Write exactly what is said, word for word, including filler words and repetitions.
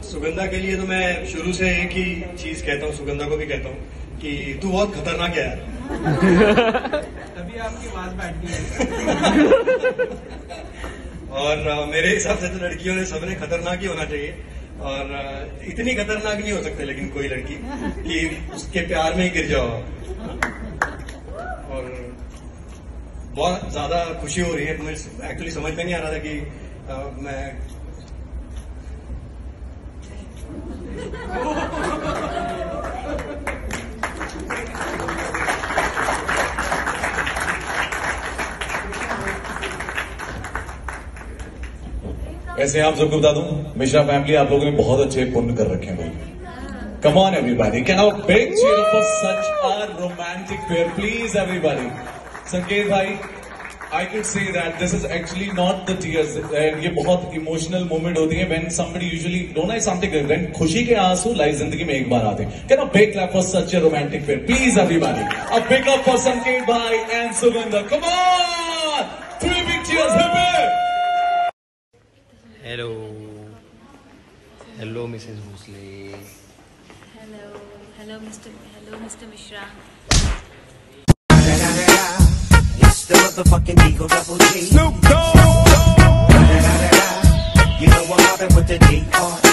सुगंधा के लिए तो मैं शुरू से एक ही चीज कहता हूँ, सुगंधा को भी कहता हूँ कि तू बहुत खतरनाक है यार। तभी आपकी आवाज बैठ गई। और uh, मेरे हिसाब से तो लड़कियों ने सबने खतरनाक ही होना चाहिए, और uh, इतनी खतरनाक नहीं हो सकते लेकिन कोई लड़की कि उसके प्यार में ही गिर जाओ। और बहुत ज्यादा खुशी हो रही है, मुझे एक्चुअली समझ में नहीं आ रहा था कि uh, मैं वैसे आप सबको बता दूं, मिश्रा फैमिली आप लोगों ने बहुत अच्छे पुण्य कर रखे हैं भाई। Come on everybody, can I big cheer for such a romantic pair please everybody. Sanket भाई, I can say that this is actually not the tears, ये बहुत इमोशनल मोमेंट होती है when somebody usually don't I something, when खुशी के आंसू life जिंदगी में एक बार आते हैं। Can I big clap for such a romantic pair please everybody. A big up for Sanket भाई and Sugandha, come on, three big cheers. Hello hello Mrs Bhosle. Hello hello mister hello mister Mishra. It's the motherfucking Eagle Double G. Snoop Dogg. You know I'm mobbing with the D R E.